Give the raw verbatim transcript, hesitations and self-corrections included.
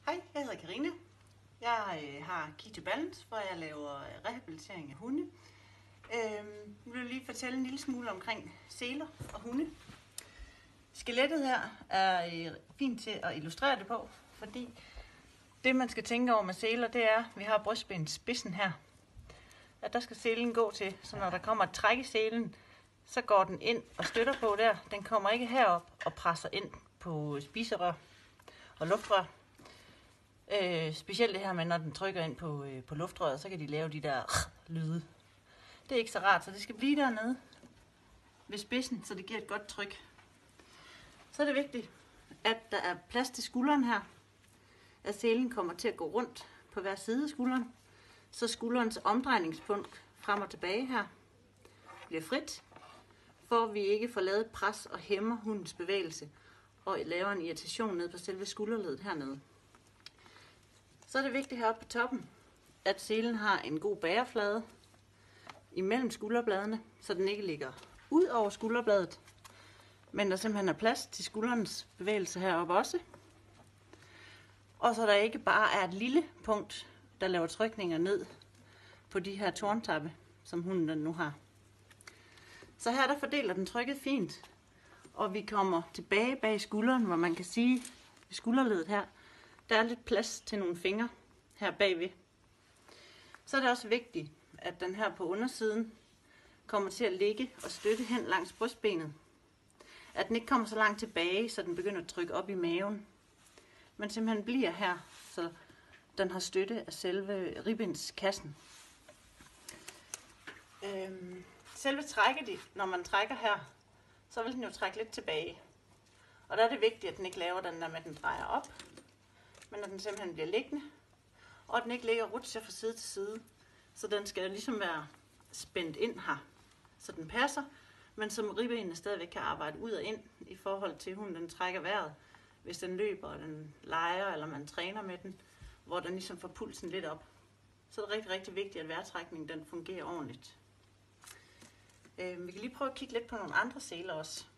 Hej, jeg hedder Karina. Jeg øh, har Key to Balance, hvor jeg laver rehabilitering af hunde. Øh, nu vil jeg lige fortælle en lille smule omkring seler og hunde. Skelettet her er øh, fint til at illustrere det på, fordi det man skal tænke over med seler, det er, at vi har brystbensspidsen her. At der skal selen gå til, så når der kommer et træk i selen, så går den ind og støtter på der. Den kommer ikke herop og presser ind på spiserør og luftrør. Øh, specielt det her med, når den trykker ind på, øh, på luftrøret, så kan de lave de der øh, lyde. Det er ikke så rart, så det skal blive dernede ved spidsen, så det giver et godt tryk. Så er det vigtigt, at der er plads til skulderen her. At selen kommer til at gå rundt på hver side af skulderen, så skulderens omdrejningspunkt frem og tilbage her bliver frit, for vi ikke får lavet pres og hæmmer hundens bevægelse og laver en irritation ned på selve skulderledet hernede. Så er det vigtigt heroppe på toppen, at selen har en god bæreflade imellem skulderbladene, så den ikke ligger ud over skulderbladet, men der simpelthen er plads til skulderens bevægelse heroppe også. Og så der ikke bare er et lille punkt, der laver trykninger ned på de her torntappe, som hunden nu har. Så her der fordeler den trykket fint, og vi kommer tilbage bag skulderen, hvor man kan sige, ved skulderledet her, der er lidt plads til nogle fingre her bagved. Så er det også vigtigt, at den her på undersiden kommer til at ligge og støtte hen langs brystbenet. At den ikke kommer så langt tilbage, så den begynder at trykke op i maven. Men simpelthen bliver her, så den har støtte af selve ribbenskassen. Øhm, selve trækket, når man trækker her, så vil den jo trække lidt tilbage. Og der er det vigtigt, at den ikke laver den der med, at den drejer op, men at den simpelthen bliver liggende, og at den ikke ligger og rutscher fra side til side. Så den skal ligesom være spændt ind her, så den passer, men som ribbenene stadigvæk kan arbejde ud og ind i forhold til, at hunden den trækker vejret, hvis den løber, og den leger, eller man træner med den, hvor den ligesom får pulsen lidt op. Så er det rigtig, rigtig vigtigt, at vejrtrækningen den fungerer ordentligt. Øh, vi kan lige prøve at kigge lidt på nogle andre seler også.